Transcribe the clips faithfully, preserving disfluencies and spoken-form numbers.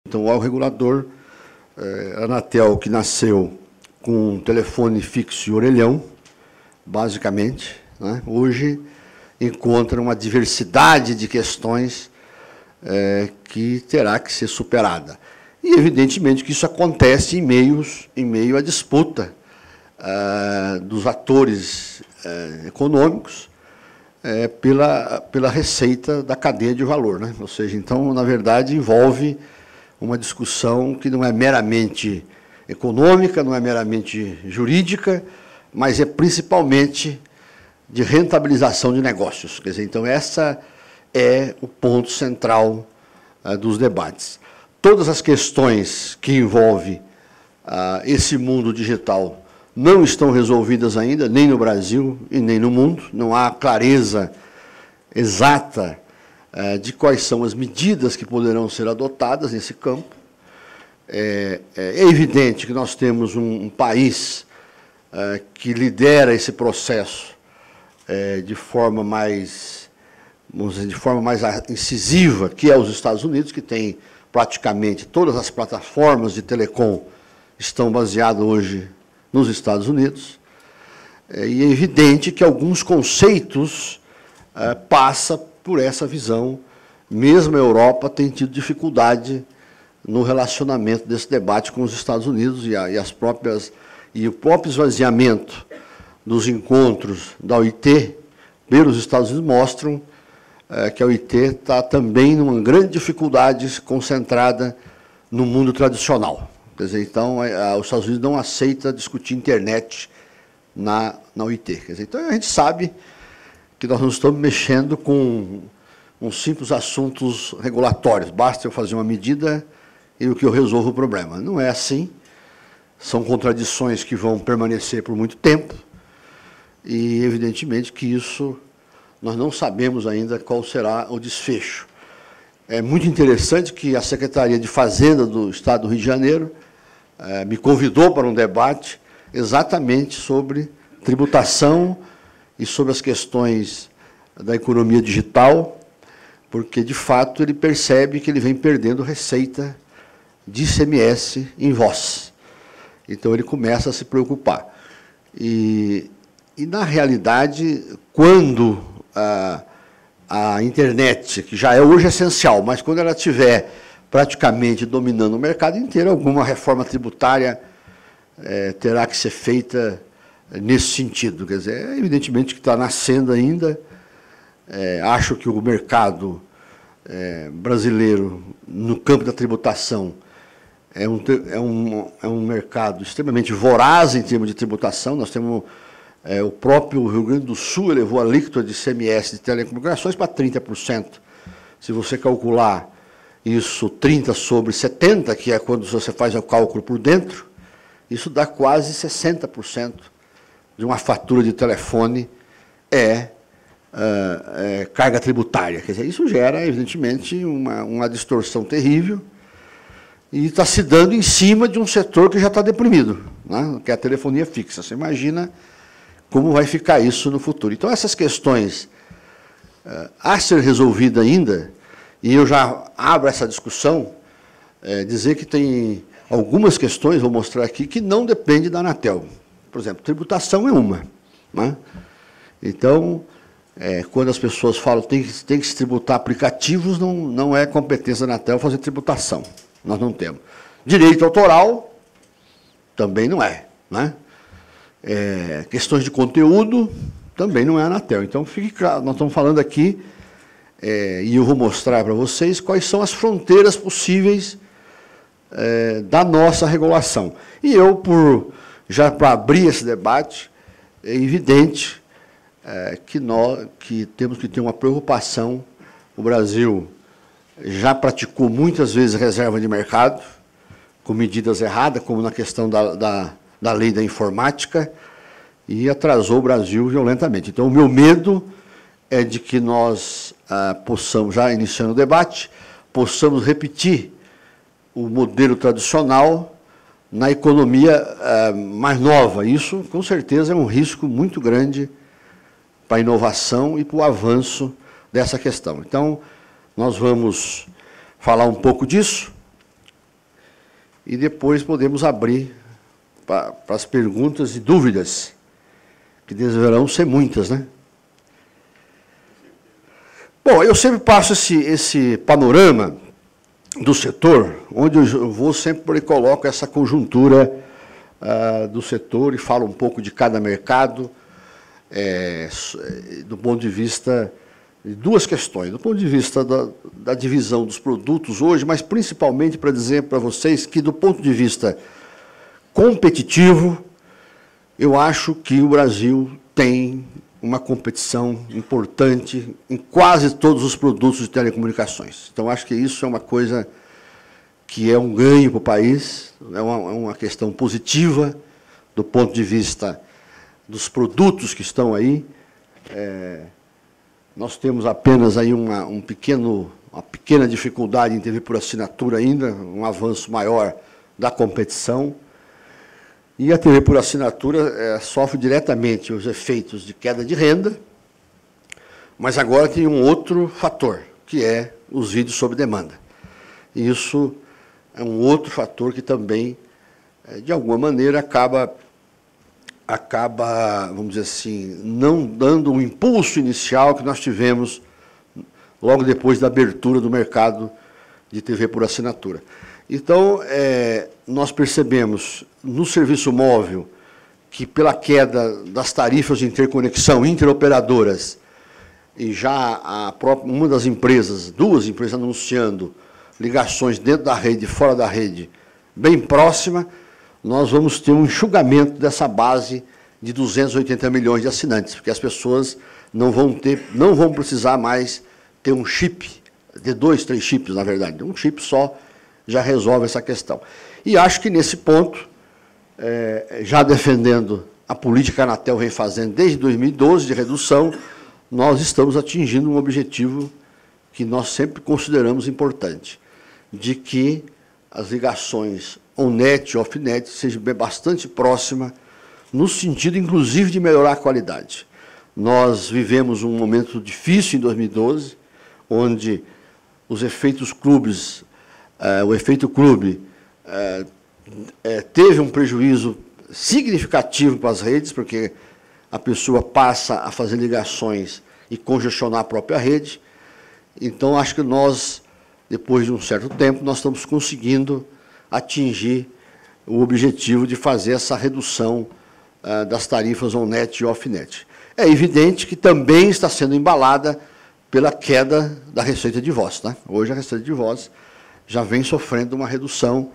Então, o regulador, a Anatel, que nasceu com um telefone fixo e orelhão, basicamente, né, hoje encontra uma diversidade de questões é, que terá que ser superada. E, evidentemente, que isso acontece em, meios, em meio à disputa é, dos atores é, econômicos é, pela, pela receita da cadeia de valor, né? Ou seja, então, na verdade, envolve uma discussão que não é meramente econômica, não é meramente jurídica, mas é principalmente de rentabilização de negócios. Quer dizer, então, essa é o ponto central uh, dos debates. Todas as questões que envolvem uh, esse mundo digital não estão resolvidas ainda, nem no Brasil e nem no mundo. Não há clareza exata uh, de quais são as medidas que poderão ser adotadas nesse campo. É, é evidente que nós temos um, um país uh, que lidera esse processo é, de forma mais, vamos dizer, de forma mais incisiva, que é os Estados Unidos, que tem praticamente todas as plataformas de telecom estão baseadas hoje nos Estados Unidos. É, e é evidente que alguns conceitos é, passam por essa visão. Mesmo a Europa tem tido dificuldade no relacionamento desse debate com os Estados Unidos e, a, e, as próprias, e o próprio esvaziamento dos encontros da O I T pelos Estados Unidos mostram é, que a O I T está também numa grande dificuldade concentrada no mundo tradicional. Quer dizer, então, a, a, os Estados Unidos não aceita discutir internet na, na O I T. Quer dizer, então, a gente sabe que nós não estamos mexendo com uns simples assuntos regulatórios. Basta eu fazer uma medida e o que eu resolvo o problema. Não é assim. São contradições que vão permanecer por muito tempo e, evidentemente, que isso nós não sabemos ainda qual será o desfecho. É muito interessante que a Secretaria de Fazenda do Estado do Rio de Janeiro eh, me convidou para um debate exatamente sobre tributação e sobre as questões da economia digital, porque, de fato, ele percebe que ele vem perdendo receita de I C M S em voz. Então, ele começa a se preocupar. E, e na realidade, quando a, a internet, que já é hoje essencial, mas quando ela estiver praticamente dominando o mercado inteiro, alguma reforma tributária é, terá que ser feita nesse sentido. Quer dizer, é evidentemente que está nascendo ainda. É, acho que o mercado é, brasileiro, no campo da tributação, É um, é, um, é um mercado extremamente voraz em termos de tributação. Nós temos é, o próprio Rio Grande do Sul elevou a alíquota de I C M S de telecomunicações para trinta por cento. Se você calcular isso trinta sobre setenta, que é quando você faz o cálculo por dentro, isso dá quase sessenta por cento de uma fatura de telefone é, é, é carga tributária. Quer dizer, isso gera, evidentemente, uma, uma distorção terrível. E está se dando em cima de um setor que já está deprimido, né, que é a telefonia fixa. Você imagina como vai ficar isso no futuro. Então, essas questões uh, a ser resolvida ainda, e eu já abro essa discussão, é, dizer que tem algumas questões, vou mostrar aqui, que não dependem da Anatel. Por exemplo, tributação é uma. Né? Então, é, quando as pessoas falam que tem, tem que se tributar aplicativos, não, não é competência da Anatel fazer tributação. Nós não temos. Direito autoral também não é. Né? É, questões de conteúdo também não é a Anatel. Então, fique claro, nós estamos falando aqui, é, e eu vou mostrar para vocês quais são as fronteiras possíveis é, da nossa regulação. E eu, por, já para abrir esse debate, é evidente é, que nós que temos que ter uma preocupação. O Brasil já praticou muitas vezes reserva de mercado, com medidas erradas, como na questão da, da, da lei da informática, e atrasou o Brasil violentamente. Então, o meu medo é de que nós ah, possamos, já iniciando o debate, possamos repetir o modelo tradicional na economia ah, mais nova. Isso, com certeza, é um risco muito grande para a inovação e para o avanço dessa questão. Então, nós vamos falar um pouco disso. e depois podemos abrir para as perguntas e dúvidas, que deverão ser muitas, né? Bom, eu sempre passo esse, esse panorama do setor, onde eu vou sempre coloco essa conjuntura uh, do setor e falo um pouco de cada mercado, é, do ponto de vista de duas questões, do ponto de vista da, da divisão dos produtos hoje, mas principalmente para dizer para vocês que, do ponto de vista competitivo, eu acho que o Brasil tem uma competição importante em quase todos os produtos de telecomunicações. Então, acho que isso é uma coisa que é um ganho para o país, é uma, é uma questão positiva do ponto de vista dos produtos que estão aí. É, nós temos apenas aí uma, um pequeno, uma pequena dificuldade em T V por assinatura ainda, um avanço maior da competição. E a T V por assinatura é, sofre diretamente os efeitos de queda de renda, mas agora tem um outro fator, que é os vídeos sob demanda. E isso é um outro fator que também, é, de alguma maneira, acaba, acaba, vamos dizer assim, não dando um impulso inicial que nós tivemos logo depois da abertura do mercado de T V por assinatura. Então, é, nós percebemos no serviço móvel que, pela queda das tarifas de interconexão interoperadoras, e já a própria, uma das empresas, duas empresas anunciando ligações dentro da rede e fora da rede, bem próxima, nós vamos ter um enxugamento dessa base de duzentos e oitenta milhões de assinantes, porque as pessoas não vão ter, não vão precisar mais ter um chip, de dois, três chips, na verdade, um chip só já resolve essa questão. E acho que, nesse ponto, é, já defendendo a política que a Anatel vem fazendo desde dois mil e doze, de redução, nós estamos atingindo um objetivo que nós sempre consideramos importante, de que as ligações on-net e off-net sejam bastante próximas, no sentido, inclusive, de melhorar a qualidade. Nós vivemos um momento difícil em dois mil e doze, onde os efeitos clubes Uh, o efeito clube uh, uh, teve um prejuízo significativo para as redes, porque a pessoa passa a fazer ligações e congestionar a própria rede. Então, acho que nós, depois de um certo tempo, nós estamos conseguindo atingir o objetivo de fazer essa redução uh, das tarifas on-net e off-net. É evidente que também está sendo embalada pela queda da receita de voz, né? Hoje a receita de voz já vem sofrendo uma redução,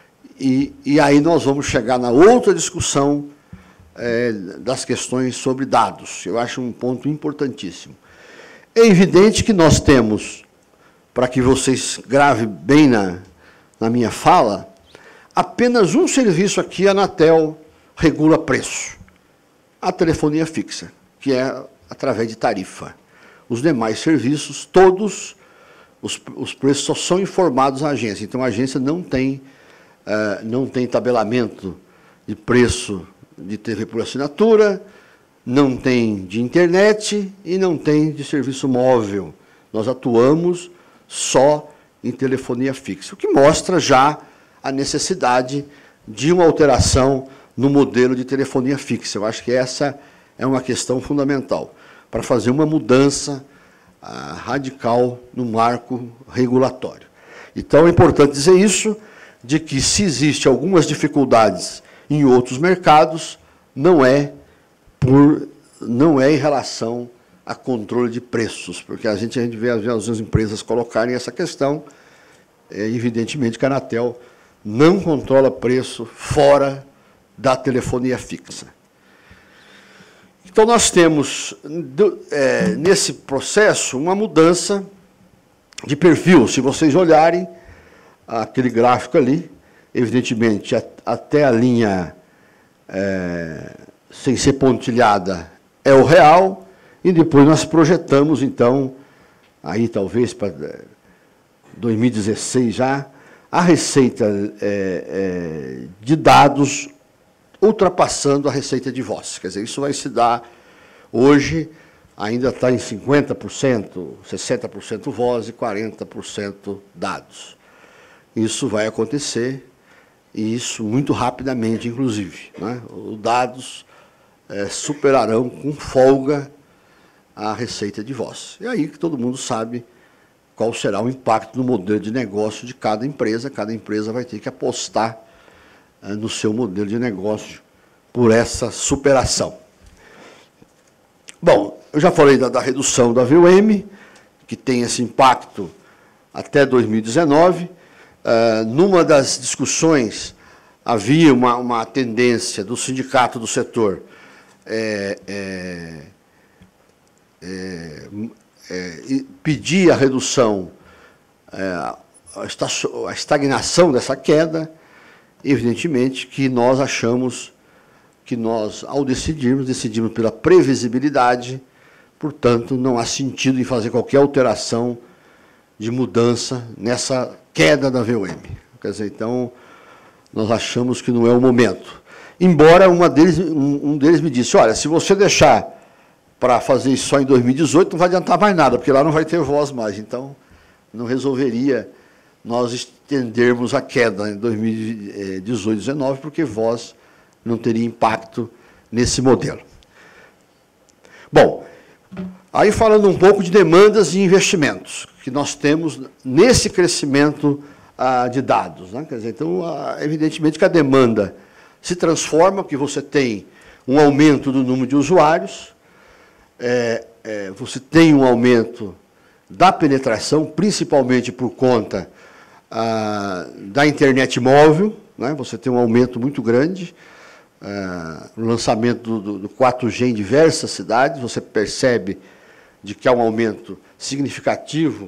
e, e aí nós vamos chegar na outra discussão é, das questões sobre dados. Eu acho um ponto importantíssimo. É evidente que nós temos, para que vocês gravem bem na, na minha fala, apenas um serviço aqui, a Anatel regula preço, a telefonia fixa, que é através de tarifa. Os demais serviços, todos... Os, os preços só são informados à agência. Então, a agência não tem, uh, não tem tabelamento de preço de T V por assinatura, não tem de internet e não tem de serviço móvel. Nós atuamos só em telefonia fixa, o que mostra já a necessidade de uma alteração no modelo de telefonia fixa. Eu acho que essa é uma questão fundamental, para fazer uma mudança Uh, radical no marco regulatório. Então, é importante dizer isso, de que se existe algumas dificuldades em outros mercados, não é, por, não é em relação a controle de preços, porque a gente, a gente vê às vezes as empresas colocarem essa questão, é, evidentemente que a Anatel não controla preço fora da telefonia fixa. Então, nós temos, é, nesse processo, uma mudança de perfil. Se vocês olharem aquele gráfico ali, evidentemente, a, até a linha é, sem ser pontilhada é o real, e depois nós projetamos, então, aí talvez para dois mil e dezesseis já, a receita é, é, de dados ultrapassando a receita de voz. Quer dizer, isso vai se dar hoje, ainda está em cinquenta por cento, sessenta por cento voz e quarenta por cento dados. Isso vai acontecer e isso muito rapidamente, inclusive, né? Os dados é, superarão com folga a receita de voz. E aí que todo mundo sabe qual será o impacto no modelo de negócio de cada empresa. Cada empresa vai ter que apostar é, no seu modelo de negócio por essa superação. Bom, eu já falei da, da redução da V U M, que tem esse impacto até dois mil e dezenove. Uh, numa das discussões, havia uma, uma tendência do sindicato do setor é, é, é, é, pedir a redução, é, a estagnação dessa queda. Evidentemente que nós achamos que nós, ao decidirmos, decidimos pela previsibilidade, portanto, não há sentido em fazer qualquer alteração de mudança nessa queda da V U M. Quer dizer, então, nós achamos que não é o momento. Embora uma deles, um, um deles me disse, olha, se você deixar para fazer isso só em dois mil e dezoito, não vai adiantar mais nada, porque lá não vai ter voz mais, então não resolveria nós estendermos a queda em dois mil e dezoito, dezenove, porque voz não teria impacto nesse modelo. Bom, aí falando um pouco de demandas e investimentos que nós temos nesse crescimento ah, de dados, né? Quer dizer, então, ah, evidentemente que a demanda se transforma, porque você tem um aumento do número de usuários, é, é, você tem um aumento da penetração, principalmente por conta ah, da internet móvel, né? Você tem um aumento muito grande, ah, no lançamento do, do, do quatro G em diversas cidades, você percebe de que há um aumento significativo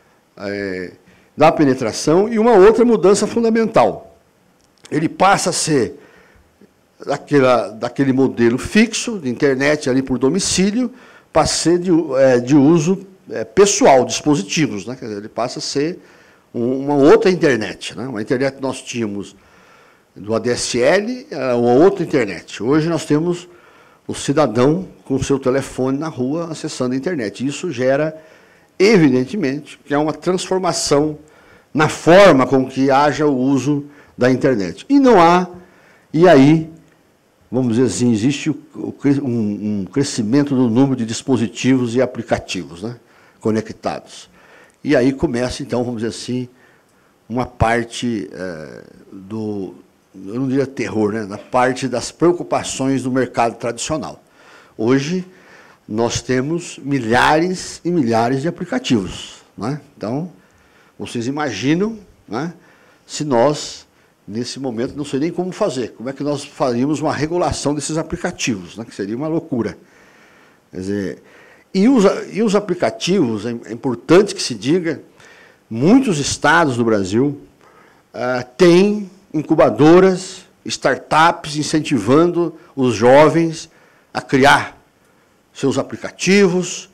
é, da penetração, e uma outra mudança fundamental. Ele passa a ser daquela, daquele modelo fixo, de internet ali por domicílio, para ser de, é, de uso é, pessoal, dispositivos, né? Quer dizer, ele passa a ser um, uma outra internet, né? Uma internet que nós tínhamos do A D S L, uma outra internet. Hoje nós temos o cidadão com o seu telefone na rua acessando a internet. Isso gera, evidentemente, que é uma transformação na forma com que haja o uso da internet. E não há, e aí, vamos dizer assim, existe um, um crescimento do número de dispositivos e aplicativos, né, conectados. E aí começa, então, vamos dizer assim, uma parte é, do... eu não diria terror, né? Na parte das preocupações do mercado tradicional. Hoje, nós temos milhares e milhares de aplicativos, né? Então, vocês imaginam, né, se nós, nesse momento, não sei nem como fazer, como é que nós faríamos uma regulação desses aplicativos, né, que seria uma loucura. Quer dizer, e os, e os aplicativos, é importante que se diga, muitos estados do Brasil ah, têm incubadoras, startups incentivando os jovens a criar seus aplicativos.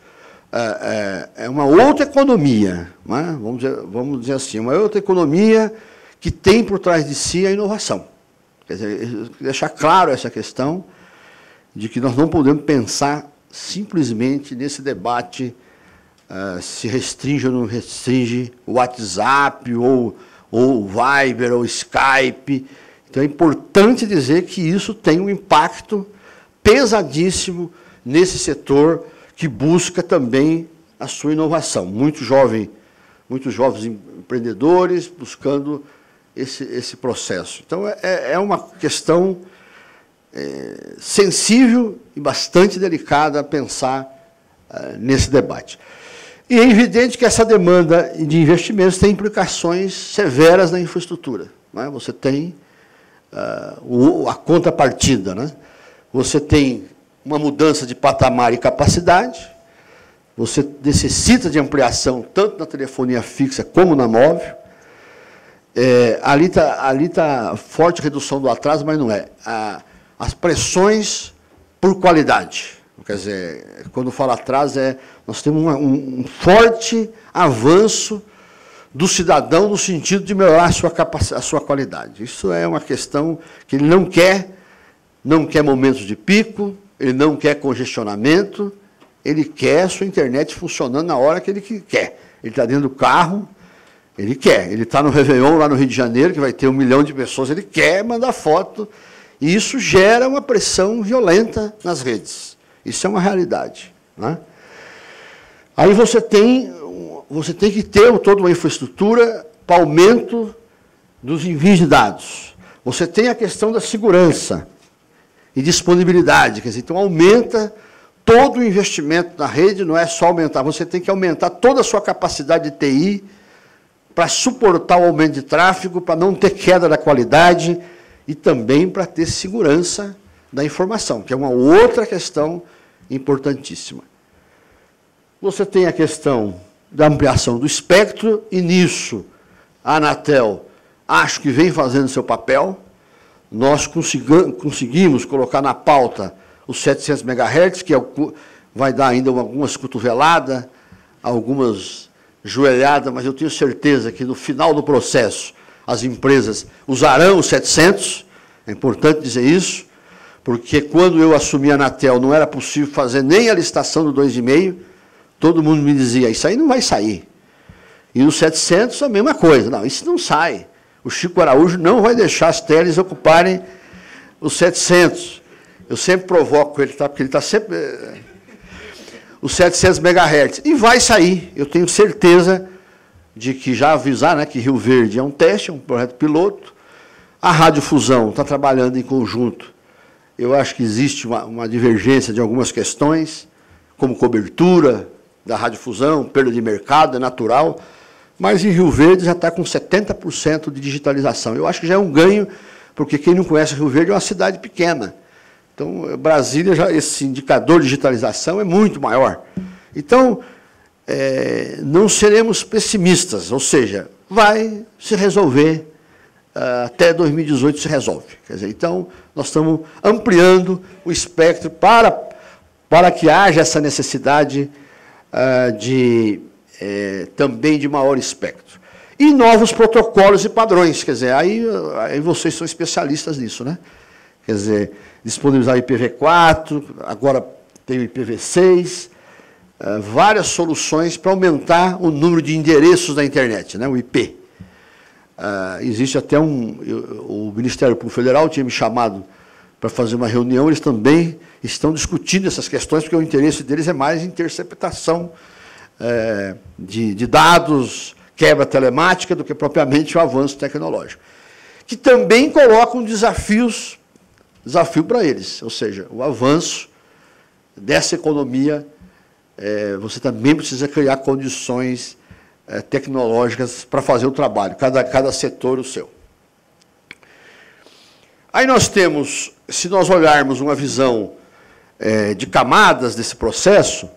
É, é, é uma outra economia, né? vamos, dizer, vamos dizer assim, uma outra economia que tem por trás de si a inovação. Quer dizer, deixar claro essa questão de que nós não podemos pensar simplesmente nesse debate uh, se restringe ou não restringe o WhatsApp ou ou Viber, ou Skype. Então, é importante dizer que isso tem um impacto pesadíssimo nesse setor que busca também a sua inovação. Muito jovem, muitos jovens empreendedores buscando esse, esse processo. Então, é, é uma questão é, sensível e bastante delicada a pensar é, nesse debate. E é evidente que essa demanda de investimentos tem implicações severas na infraestrutura, né? Você tem uh, a contrapartida, né? Você tem uma mudança de patamar e capacidade, você necessita de ampliação tanto na telefonia fixa como na móvel. É, ali está ali tá forte redução do atraso, mas não é. A, as pressões por qualidade. Quer dizer, quando falo atraso, é, nós temos uma, um, um forte avanço do cidadão no sentido de melhorar a sua, a sua qualidade. Isso é uma questão que ele não quer, não quer momentos de pico, ele não quer congestionamento, ele quer a sua internet funcionando na hora que ele quer. Ele está dentro do carro, Ele quer. Ele está no Réveillon, lá no Rio de Janeiro, que vai ter um milhão de pessoas, ele quer mandar foto, e isso gera uma pressão violenta nas redes. Isso é uma realidade, né? Aí você tem, você tem que ter toda uma infraestrutura para aumento dos envios de dados. Você tem a questão da segurança e disponibilidade, quer dizer, então aumenta todo o investimento na rede, não é só aumentar, você tem que aumentar toda a sua capacidade de T I para suportar o aumento de tráfego, para não ter queda da qualidade e também para ter segurança da informação, que é uma outra questão importantíssima. Você tem a questão da ampliação do espectro, e nisso a Anatel acho que vem fazendo seu papel. Nós conseguimos colocar na pauta os setecentos megahertz, que é o, vai dar ainda algumas cotoveladas, algumas joelhadas, mas eu tenho certeza que no final do processo as empresas usarão os setecentos, é importante dizer isso, porque quando eu assumi a Anatel não era possível fazer nem a licitação do dois vírgula cinco, todo mundo me dizia, isso aí não vai sair. E no setecentos a mesma coisa, não, isso não sai. O Chico Araújo não vai deixar as teles ocuparem os setecentos. Eu sempre provoco ele, tá? Porque ele está sempre... os setecentos megahertz. E vai sair, eu tenho certeza de que já avisar, né, que Rio Verde é um teste, é um projeto piloto. A Radiofusão está trabalhando em conjunto. Eu acho que existe uma, uma divergência de algumas questões, como cobertura da radiofusão, perda de mercado, é natural, mas em Rio Verde já está com setenta por cento de digitalização. Eu acho que já é um ganho, porque quem não conhece Rio Verde é uma cidade pequena. Então, Brasília, já, esse indicador de digitalização é muito maior. Então, é, não seremos pessimistas, ou seja, vai se resolver, uh, até dois mil e dezoito se resolve. Quer dizer, então, nós estamos ampliando o espectro para, para que haja essa necessidade uh, de, é, também de maior espectro. E novos protocolos e padrões, quer dizer, aí, aí vocês são especialistas nisso, né? Quer dizer, disponibilizar o I P v quatro, agora tem o I P v seis, uh, várias soluções para aumentar o número de endereços da internet, né, o I P. Uh, existe até um... Eu, o Ministério Público Federal tinha me chamado para fazer uma reunião, eles também estão discutindo essas questões, porque o interesse deles é mais interceptação uh, de, de dados, quebra telemática, do que propriamente o avanço tecnológico. Que também colocam desafios desafio para eles, ou seja, o avanço dessa economia, é, você também precisa criar condições é, tecnológicas para fazer o trabalho, cada, cada setor o seu. Aí nós temos, se nós olharmos uma visão é, de camadas desse processo,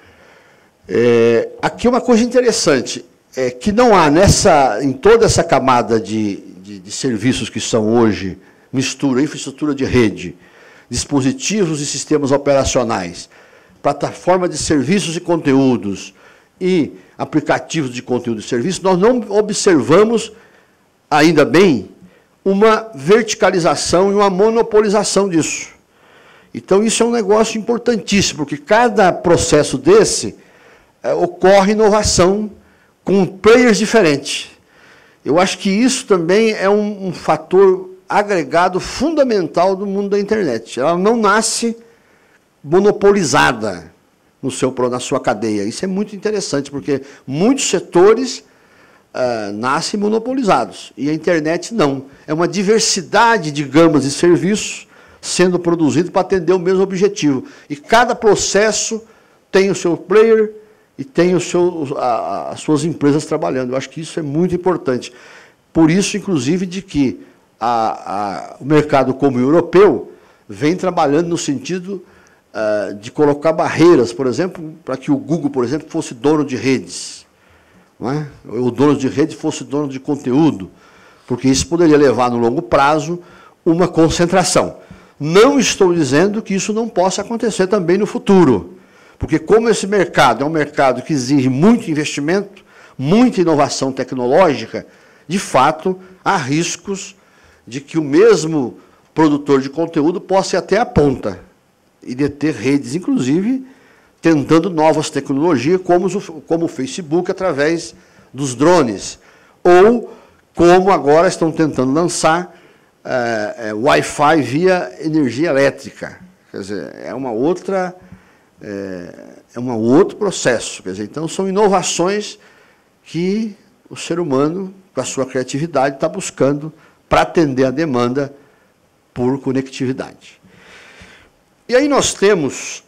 é, aqui uma coisa interessante, é que não há nessa, em toda essa camada de, de, de serviços que são hoje mistura infraestrutura de rede, dispositivos e sistemas operacionais, plataforma de serviços e conteúdos e aplicativos de conteúdo e serviços, nós não observamos, ainda bem, uma verticalização e uma monopolização disso. Então, isso é um negócio importantíssimo, porque cada processo desse é, ocorre inovação com players diferentes. Eu acho que isso também é um, um fator agregado fundamental do mundo da internet. Ela não nasce monopolizada no seu, na sua cadeia. Isso é muito interessante, porque muitos setores uh, nascem monopolizados, e a internet não. É uma diversidade de gamas de serviços sendo produzido para atender o mesmo objetivo. E cada processo tem o seu player e tem o seu, a, as suas empresas trabalhando. Eu acho que isso é muito importante. Por isso, inclusive, de que A, a, o mercado como o europeu vem trabalhando no sentido uh, de colocar barreiras, por exemplo, para que o Google, por exemplo, fosse dono de redes, não é? O dono de rede fosse dono de conteúdo, porque isso poderia levar, no longo prazo, uma concentração. Não estou dizendo que isso não possa acontecer também no futuro, porque como esse mercado é um mercado que exige muito investimento, muita inovação tecnológica, de fato, há riscos de que o mesmo produtor de conteúdo possa ir até a ponta e deter redes, inclusive, tentando novas tecnologias, como o, como o Facebook, através dos drones, ou como agora estão tentando lançar é, é, Wi-Fi via energia elétrica. Quer dizer, é uma outra, é, é um outro processo. Quer dizer, então, são inovações que o ser humano, com a sua criatividade, está buscando para atender a demanda por conectividade. E aí nós temos,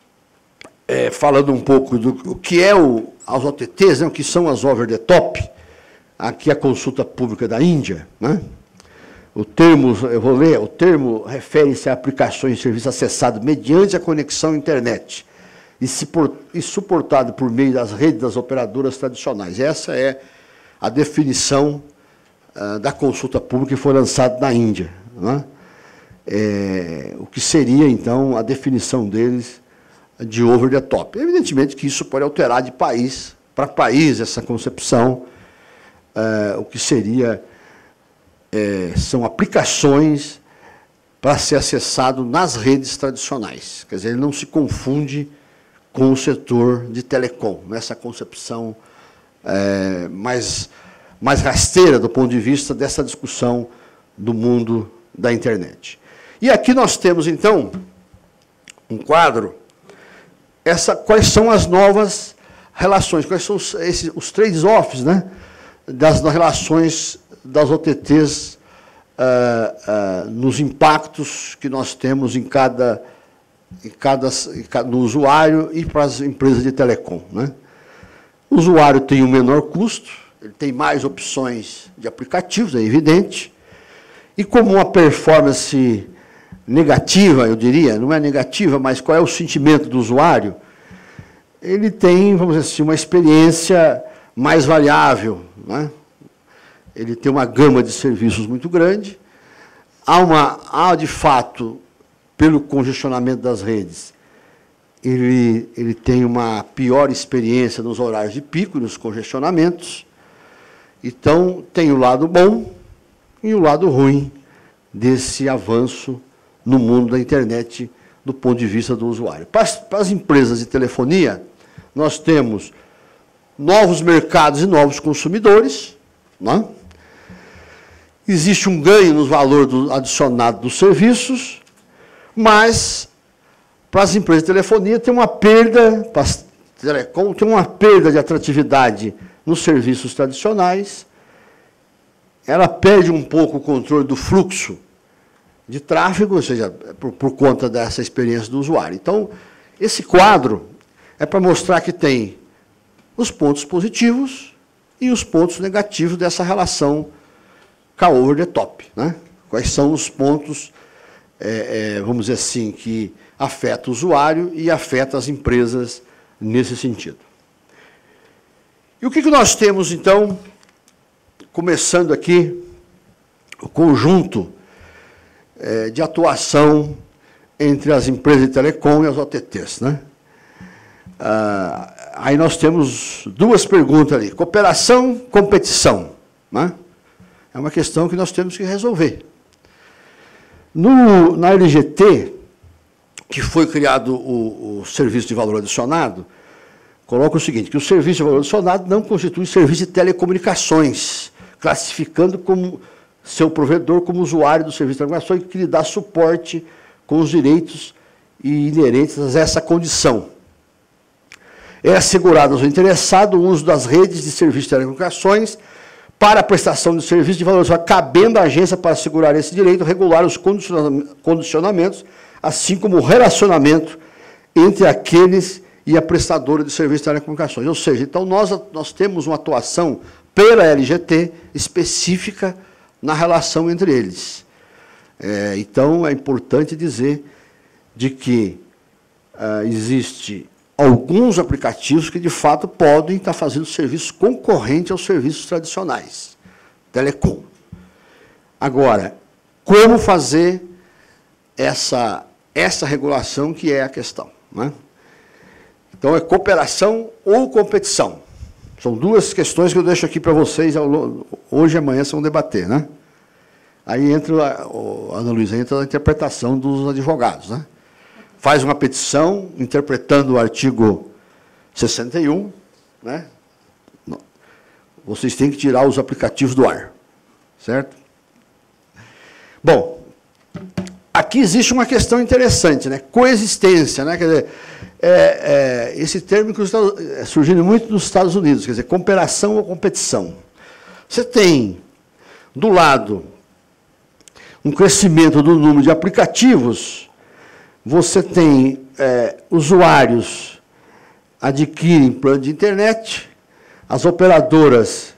é, falando um pouco do que é o, as O T Ts, né, o que são as over the top, aqui a consulta pública da Índia, né? O termo, eu vou ler, o termo refere-se a aplicações e serviços acessados mediante a conexão à internet e, se por, e suportado por meio das redes das operadoras tradicionais. Essa é a definição uh, da consulta pública que foi lançada na Índia, né? É, o que seria, então, a definição deles de over the top. Evidentemente que isso pode alterar de país para país essa concepção, uh, o que seria... É, são aplicações para ser acessado nas redes tradicionais. Quer dizer, ele não se confunde com o setor de telecom, nessa concepção é, mais, mais rasteira do ponto de vista dessa discussão do mundo da internet. E aqui nós temos, então, um quadro, essa, quais são as novas relações, quais são os, esses, os trade-offs, né, das, das relações das O T Ts uh, uh, nos impactos que nós temos em cada, em cada, em cada, no usuário e para as empresas de telecom, né? O usuário tem um menor custo, ele tem mais opções de aplicativos, é evidente, e como uma performance negativa, eu diria, não é negativa, mas qual é o sentimento do usuário, ele tem, vamos dizer assim, uma experiência mais variável, né? Ele tem uma gama de serviços muito grande, há, uma, há de fato, pelo congestionamento das redes, ele, ele tem uma pior experiência nos horários de pico, nos congestionamentos. Então, tem o lado bom e o lado ruim desse avanço no mundo da internet, do ponto de vista do usuário. Para as, para as empresas de telefonia, nós temos novos mercados e novos consumidores, né? Existe um ganho no valor do, adicionado dos serviços, mas para as empresas de telefonia tem uma perda, para as telecom, tem uma perda de atratividade nos serviços tradicionais, ela perde um pouco o controle do fluxo de tráfego, ou seja, por, por conta dessa experiência do usuário. Então, esse quadro é para mostrar que tem os pontos positivos e os pontos negativos dessa relação com a over the top, né? Quais são os pontos, é, é, vamos dizer assim, que afetam o usuário e afetam as empresas nesse sentido. E o que, que nós temos, então, começando aqui, o conjunto é, de atuação entre as empresas de telecom e as O T Ts, né? Ah, aí nós temos duas perguntas ali. Cooperação, competição, né? É uma questão que nós temos que resolver. No, na L G T, que foi criado o, o Serviço de Valor Adicionado, coloca o seguinte, que o Serviço de Valor Adicionado não constitui serviço de telecomunicações, classificando como seu provedor como usuário do serviço de telecomunicações que lhe dá suporte com os direitos inerentes a essa condição. É assegurado ao interessado o uso das redes de serviço de telecomunicações para a prestação de serviço de valor, cabendo à agência para assegurar esse direito, regular os condicionamentos, assim como o relacionamento entre aqueles e a prestadora de serviço de telecomunicações. Ou seja, então nós, nós temos uma atuação pela L G T específica na relação entre eles. É, então, é importante dizer de que ah, existe alguns aplicativos que, de fato, podem estar fazendo serviço concorrente aos serviços tradicionais, telecom. Agora, como fazer essa, essa regulação que é a questão, né? Então, é cooperação ou competição. São duas questões que eu deixo aqui para vocês, hoje e amanhã vocês vão debater, né? Aí entra, a Ana Luísa, entra a interpretação dos advogados, né? Faz uma petição interpretando o artigo sessenta e um, né? vocês têm que tirar os aplicativos do ar, certo? Bom, aqui existe uma questão interessante, né? Coexistência, né? Quer dizer, é, é, esse termo que está surgindo muito nos Estados Unidos, quer dizer, cooperação ou competição. Você tem, do lado, um crescimento do número de aplicativos, você tem é, usuários adquirem plano de internet, as operadoras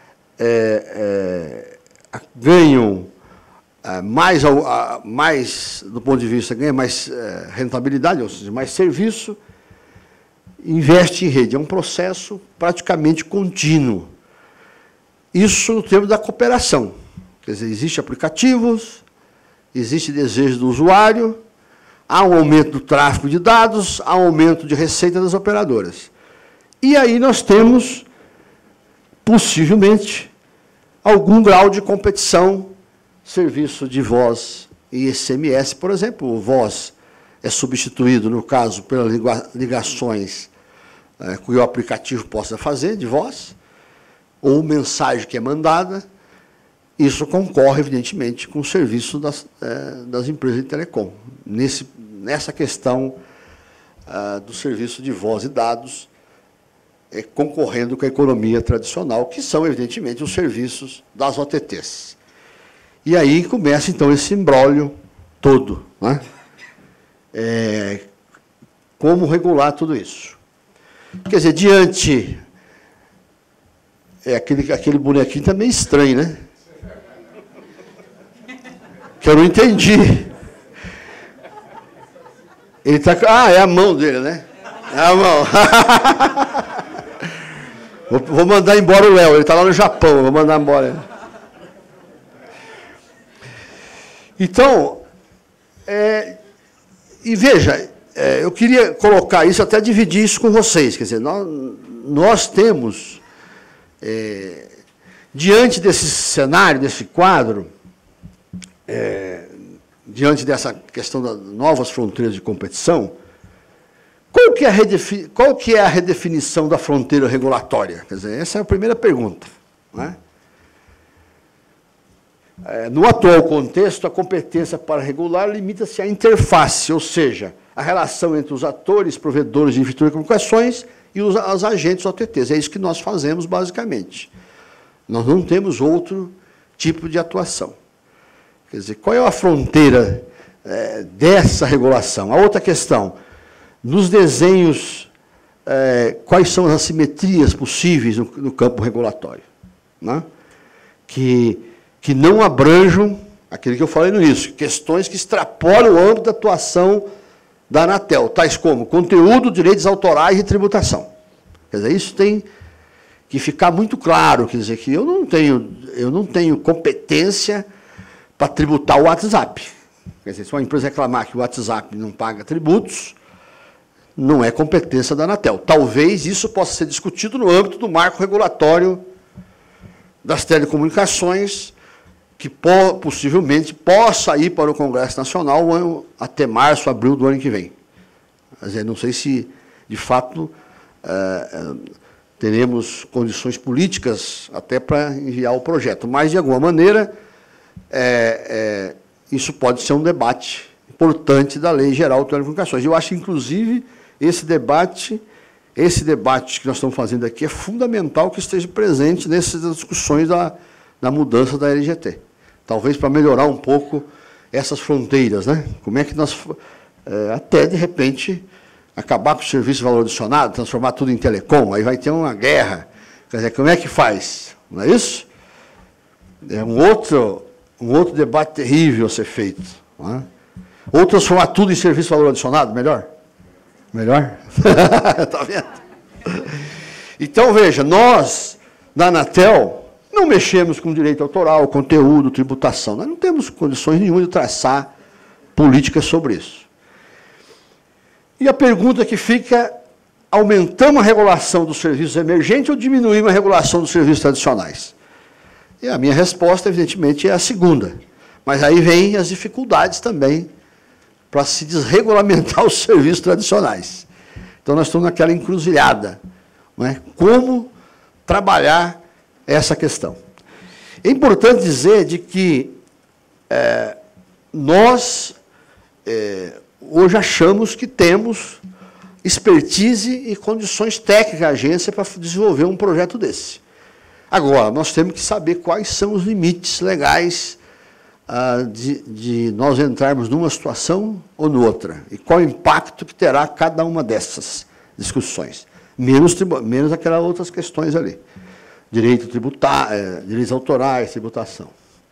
é, é, ganham é, mais, mais, do ponto de vista, ganham mais é, rentabilidade, ou seja, mais serviço, investe em rede. É um processo praticamente contínuo. Isso no termo da cooperação. Quer dizer, existem aplicativos, existe desejo do usuário, há um aumento do tráfego de dados, há um aumento de receita das operadoras. E aí nós temos, possivelmente, algum grau de competição, serviço de voz e S M S, por exemplo. O voz é substituído, no caso, pelas ligações é, que o aplicativo possa fazer, de voz, ou mensagem que é mandada. Isso concorre, evidentemente, com o serviço das, é, das empresas de telecom. Nesse, nessa questão ah, do serviço de voz e dados, é, concorrendo com a economia tradicional, que são, evidentemente, os serviços das O T Ts. E aí começa, então, esse imbróglio todo, né? É, como regular tudo isso? Quer dizer, diante... É, aquele, aquele bonequinho também estranho, né? Que eu não entendi. Ele está... Ah, é a mão dele, né? É a mão. vou, vou mandar embora o Léo, ele está lá no Japão, vou mandar embora. Então, é, e veja, é, eu queria colocar isso, até dividir isso com vocês. Quer dizer, nós, nós temos, é, diante desse cenário, desse quadro, É, diante dessa questão das novas fronteiras de competição, qual que, é a redefi- qual que é a redefinição da fronteira regulatória? Quer dizer, essa é a primeira pergunta, né? É, no atual contexto, a competência para regular limita-se à interface, ou seja, a relação entre os atores, provedores de infraestrutura de comunicações e os, os agentes O T Ts. É isso que nós fazemos, basicamente. Nós não temos outro tipo de atuação. Quer dizer, qual é a fronteira é, dessa regulação? A outra questão, nos desenhos, é, quais são as assimetrias possíveis no, no campo regulatório? Né? Que, que não abranjam, aquilo que eu falei no início, questões que extrapolam o âmbito da atuação da Anatel, tais como conteúdo, direitos autorais e tributação. Quer dizer, isso tem que ficar muito claro, quer dizer, que eu não tenho, eu não tenho competência para tributar o WhatsApp. Quer dizer, se uma empresa reclamar que o WhatsApp não paga tributos, não é competência da Anatel. Talvez isso possa ser discutido no âmbito do marco regulatório das telecomunicações, que possivelmente possa ir para o Congresso Nacional até março, abril do ano que vem. Quer dizer, não sei se, de fato, é, teremos condições políticas até para enviar o projeto, mas, de alguma maneira, É, é, isso pode ser um debate importante da Lei Geral de Telecomunicações. Eu acho, inclusive, esse debate, esse debate que nós estamos fazendo aqui é fundamental que esteja presente nessas discussões da, da mudança da L G T. Talvez para melhorar um pouco essas fronteiras, né? Como é que nós, é, até, de repente, acabar com o serviço de valor adicionado, transformar tudo em telecom, aí vai ter uma guerra. Quer dizer, como é que faz? Não é isso? É um outro... Um outro debate terrível a ser feito. Não é? Ou transformar tudo em serviço de valor adicionado, melhor? Melhor? Está vendo? Então, veja, nós, na Anatel, não mexemos com direito autoral, conteúdo, tributação. Nós não temos condições nenhuma de traçar políticas sobre isso. E a pergunta que fica, aumentamos a regulação dos serviços emergentes ou diminuímos a regulação dos serviços tradicionais? E a minha resposta, evidentemente, é a segunda. Mas aí vem as dificuldades também para se desregulamentar os serviços tradicionais. Então, nós estamos naquela encruzilhada. Não é? Como trabalhar essa questão. É importante dizer de que é, nós é, hoje achamos que temos expertise e condições técnicas da agência para desenvolver um projeto desse. Agora, nós temos que saber quais são os limites legais ah, de, de nós entrarmos numa situação ou noutra, e qual o impacto que terá cada uma dessas discussões, menos, menos aquelas outras questões ali. Direito tributário, é, direitos autorais, tributação.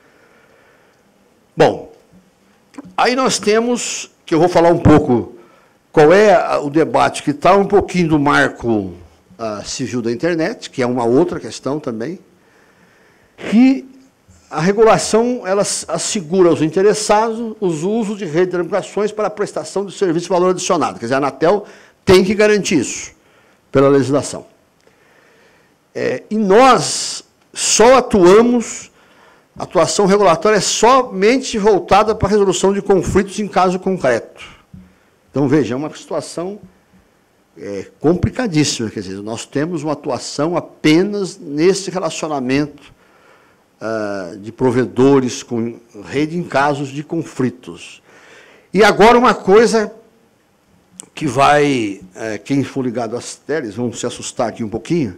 Bom, aí nós temos, que eu vou falar um pouco, qual é o debate que está um pouquinho do marco uh, civil da internet, que é uma outra questão também, que a regulação ela assegura aos interessados os usos de rede de telecomunicações para a prestação de serviço de valor adicionado. Quer dizer, a Anatel tem que garantir isso pela legislação. É, e nós só atuamos, a atuação regulatória é somente voltada para a resolução de conflitos em caso concreto. Então, veja, é uma situação é, complicadíssima. Quer dizer, nós temos uma atuação apenas nesse relacionamento uh, de provedores com rede em casos de conflitos. E agora uma coisa que vai, é, quem for ligado às teles, vão se assustar aqui um pouquinho,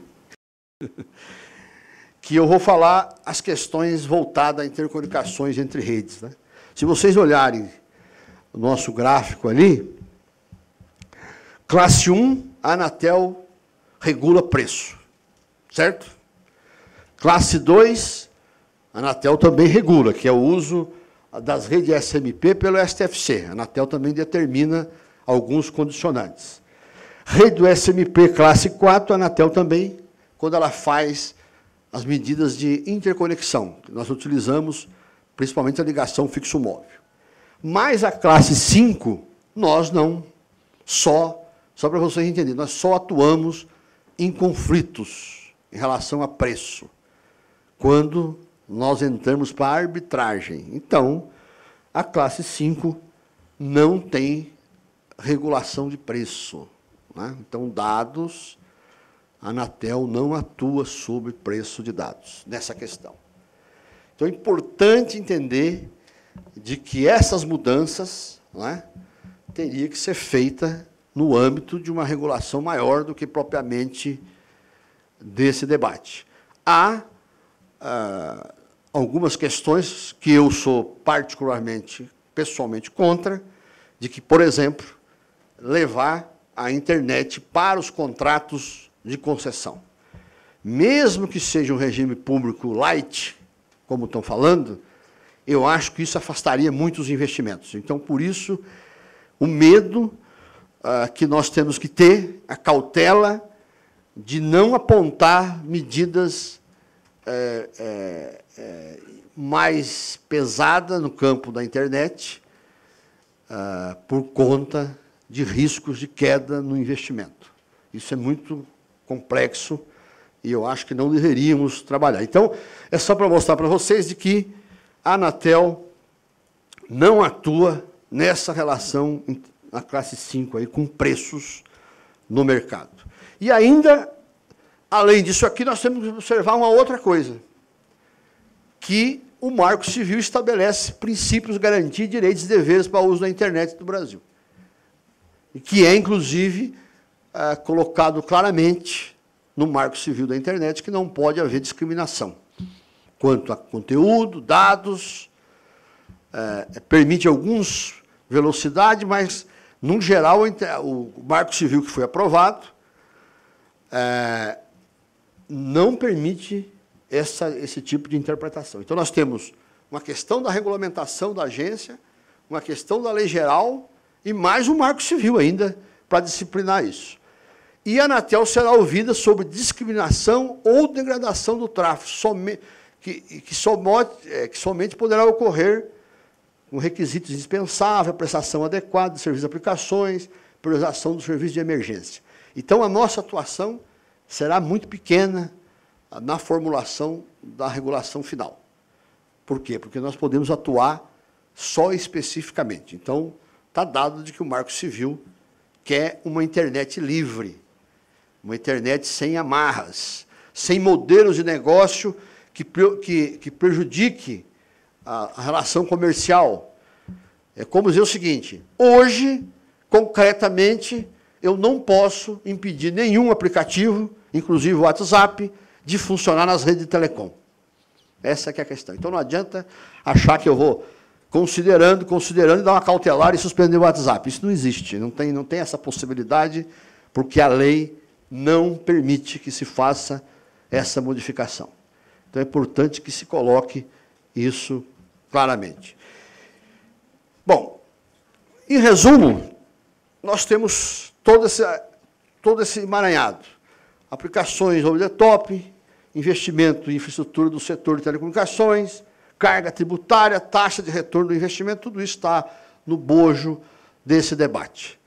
que eu vou falar as questões voltadas a intercomunicações entre redes, né? Se vocês olharem o nosso gráfico ali, classe um, a Anatel regula preço, certo? Classe dois, a Anatel também regula, que é o uso das redes S M P pelo S T F C. A Anatel também determina alguns condicionantes. Rede do S M P classe quatro, a Anatel também, quando ela faz as medidas de interconexão, que nós utilizamos principalmente a ligação fixo-móvel. Mas a classe cinco, nós não, só, só para vocês entenderem, nós só atuamos em conflitos em relação a preço, quando nós entramos para a arbitragem. Então, a classe cinco não tem regulação de preço, né? Então, dados, a Anatel não atua sobre preço de dados, nessa questão. Então, é importante entender de que essas mudanças, né, teria que ser feita no âmbito de uma regulação maior do que propriamente desse debate. Há ah, algumas questões que eu sou particularmente, pessoalmente, contra, de que, por exemplo, levar a internet para os contratos de concessão. Mesmo que seja um regime público light, como estão falando, eu acho que isso afastaria muitos investimentos. Então, por isso, o medo uh, que nós temos que ter, a cautela de não apontar medidas é, é, é, mais pesadas no campo da internet, uh, por conta de riscos de queda no investimento. Isso é muito complexo e eu acho que não deveríamos trabalhar. Então, é só para mostrar para vocês de que a Anatel não atua nessa relação na classe cinco aí, com preços no mercado. E ainda, além disso aqui, nós temos que observar uma outra coisa, que o Marco Civil estabelece princípios, garantia, direitos e deveres para o uso da internet do Brasil. E que é, inclusive, é, colocado claramente no Marco Civil da Internet que não pode haver discriminação quanto a conteúdo, dados, é, permite alguns velocidade, mas, no geral, o Marco Civil que foi aprovado é, não permite essa, esse tipo de interpretação. Então, nós temos uma questão da regulamentação da agência, uma questão da lei geral e mais um Marco Civil ainda para disciplinar isso. E a Anatel será ouvida sobre discriminação ou degradação do tráfego, somente, que, que, somente, é, que somente poderá ocorrer com requisitos indispensáveis, prestação adequada de serviços de aplicações, priorização do serviço de emergência. Então, a nossa atuação será muito pequena na formulação da regulação final. Por quê? Porque nós podemos atuar só especificamente. Então, está dado de que o Marco Civil quer uma internet livre, uma internet sem amarras, sem modelos de negócio que, que, que prejudique a, a relação comercial. É como dizer o seguinte, hoje, concretamente, eu não posso impedir nenhum aplicativo, inclusive o WhatsApp, de funcionar nas redes de telecom. Essa que é a questão. Então não adianta achar que eu vou considerando, considerando, dar uma cautelar e suspender o WhatsApp. Isso não existe, não tem, não tem essa possibilidade, porque a lei não permite que se faça essa modificação. Então é importante que se coloque isso claramente. Bom, em resumo, nós temos todo esse, todo esse emaranhado. Aplicações over the top, investimento em infraestrutura do setor de telecomunicações, carga tributária, taxa de retorno do investimento, tudo isso está no bojo desse debate.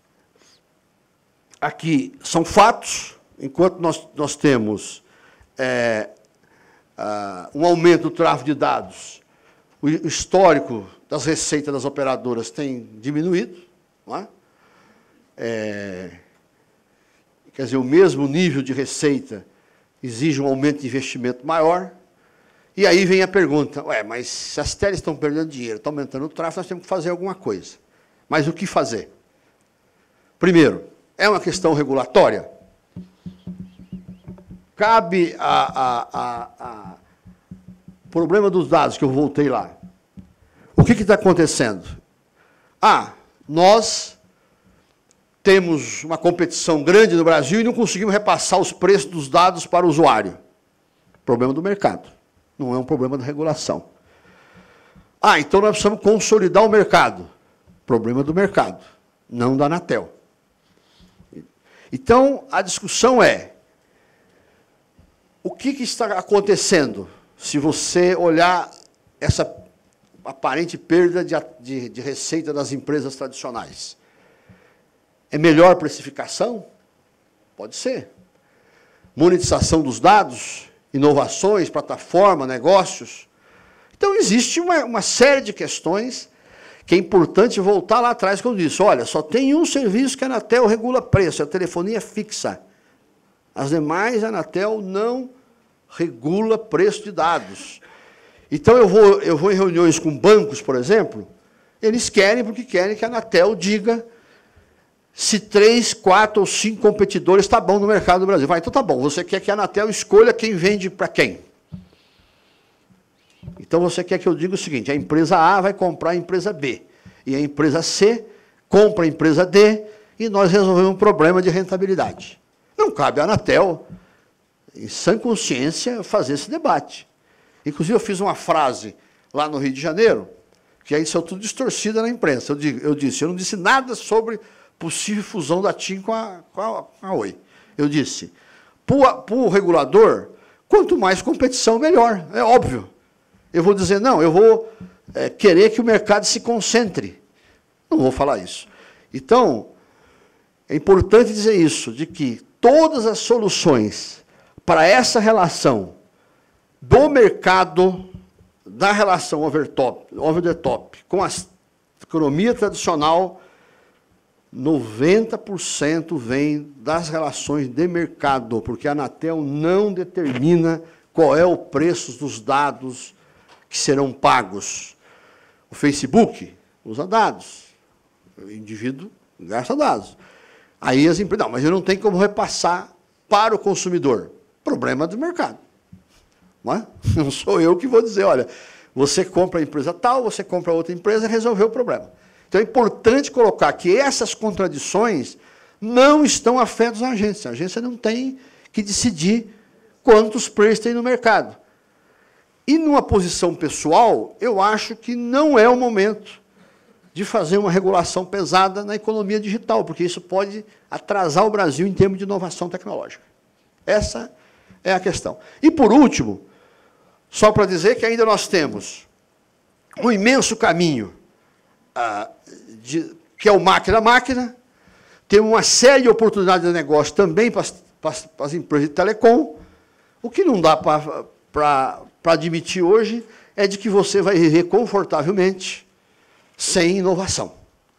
Aqui são fatos, enquanto nós, nós temos é, uh, um aumento do tráfego de dados, o histórico das receitas das operadoras tem diminuído, não é? É, quer dizer, o mesmo nível de receita exige um aumento de investimento maior. E aí vem a pergunta, ué, mas se as teles estão perdendo dinheiro, estão aumentando o tráfego, nós temos que fazer alguma coisa. Mas o que fazer? Primeiro, é uma questão regulatória? Cabe a, a, a, a problema dos dados, que eu voltei lá. O que está acontecendo? Ah, nós temos uma competição grande no Brasil e não conseguimos repassar os preços dos dados para o usuário. Problema do mercado, não é um problema da regulação. Ah, então nós precisamos consolidar o mercado. Problema do mercado, não da Anatel. Então, a discussão é, o que, que está acontecendo se você olhar essa aparente perda de, de, de receita das empresas tradicionais? É melhor precificação? Pode ser. Monetização dos dados, inovações, plataforma, negócios. Então, existe uma, uma série de questões que é importante voltar lá atrás, como eu disse, olha, só tem um serviço que a Anatel regula preço, é a telefonia fixa. As demais, a Anatel não regula preço de dados. Então, eu vou, eu vou em reuniões com bancos, por exemplo, eles querem, porque querem que a Anatel diga se três, quatro ou cinco competidores está bom no mercado do Brasil. Vai, então tá bom, você quer que a Anatel escolha quem vende para quem? Então, você quer que eu diga o seguinte, a empresa A vai comprar a empresa B, e a empresa C compra a empresa D, e nós resolvemos um problema de rentabilidade. Não cabe à Anatel, em sã consciência, fazer esse debate. Inclusive, eu fiz uma frase lá no Rio de Janeiro, que aí saiu tudo distorcida na imprensa. Eu, digo, eu disse, eu não disse nada sobre possível fusão da TIM com a, com a, com a Oi. Eu disse, para o regulador, quanto mais competição, melhor, é óbvio. Eu vou dizer, não, eu vou é, querer que o mercado se concentre. Não vou falar isso. Então, é importante dizer isso, de que todas as soluções para essa relação do mercado, da relação over, top, over the top, com a economia tradicional, noventa por cento vem das relações de mercado, porque a Anatel não determina qual é o preço dos dados que serão pagos. O Facebook usa dados, o indivíduo gasta dados. Aí as empresas, não, mas eu não tenho como repassar para o consumidor. Problema do mercado. Não é? Não sou eu que vou dizer, olha, você compra a empresa tal, você compra outra empresa e resolveu o problema. Então é importante colocar que essas contradições não estão afetas à agência. A agência não tem que decidir quantos preços tem no mercado. E numa posição pessoal, eu acho que não é o momento de fazer uma regulação pesada na economia digital, porque isso pode atrasar o Brasil em termos de inovação tecnológica. Essa é a questão. E, por último, só para dizer que ainda nós temos um imenso caminho, ah, de, que é o máquina-máquina, temos uma série de oportunidades de negócio também para as, para as, para as empresas de telecom. O que não dá para... para para admitir hoje, é de que você vai viver confortavelmente sem inovação.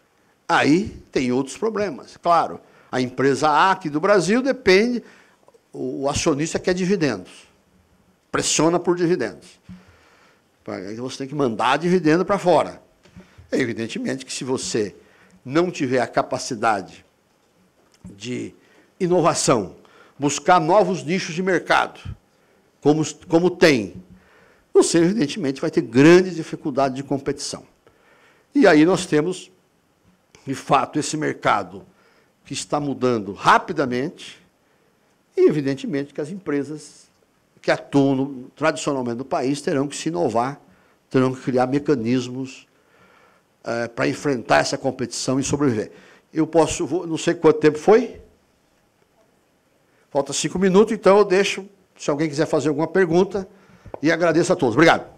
Aí tem outros problemas. Claro, a empresa A aqui do Brasil depende, o, o acionista quer dividendos, pressiona por dividendos. Aí você tem que mandar dividendo para fora. É evidentemente que se você não tiver a capacidade de inovação, buscar novos nichos de mercado, como, como tem, você evidentemente vai ter grande dificuldade de competição. E aí nós temos, de fato, esse mercado que está mudando rapidamente e, evidentemente, que as empresas que atuam no, tradicionalmente no país terão que se inovar, terão que criar mecanismos é, para enfrentar essa competição e sobreviver. Eu posso, vou, não sei quanto tempo foi, falta cinco minutos, então eu deixo, se alguém quiser fazer alguma pergunta, e agradeço a todos. Obrigado.